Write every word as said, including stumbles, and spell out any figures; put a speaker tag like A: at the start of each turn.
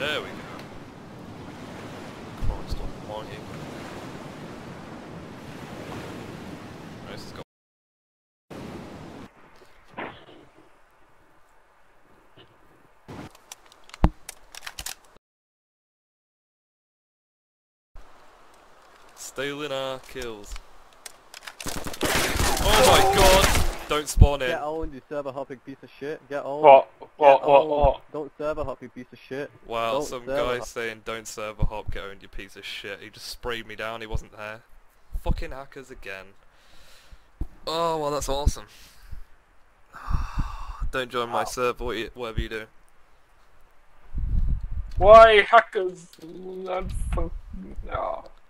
A: There we go. Christ almighty. This has got... Stealing our kills. Oh my god! Don't spawn in.
B: Get owned, you server hopping piece of shit. Get owned.
C: What? What?
B: Get
C: What?
B: owned.
C: What?
B: Don't server hop, you piece of shit.
A: Wow,
B: Don't
A: some
B: server
A: guy
B: hop.
A: saying don't server hop, get owned, you piece of shit. He just sprayed me down, he wasn't there. Fucking hackers again. Oh, well that's awesome. Don't join my
C: Wow.
A: server, what you- whatever you do.
C: Why hackers? I'm fucking. Oh.